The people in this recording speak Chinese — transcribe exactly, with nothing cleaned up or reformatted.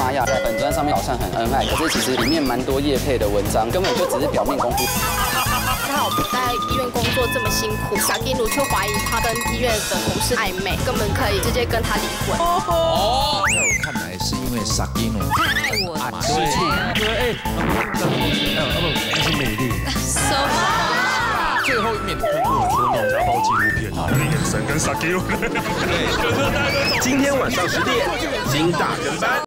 玛雅在粉专上面好像很恩爱，可是其实里面蛮多业配的文章，根本就只是表面功夫。 他我在医院工作这么辛苦，小金奴却怀疑他跟医院的同事暧昧，根本可以直接跟他离婚。 哦，在我看来是因为傻金奴太爱我了， 对对，哎，呃，不，那是美丽。 什么？ 最后一面看过很多那种家暴纪录片啊，那个眼神跟傻金奴。 今天晚上十点，金大跟班。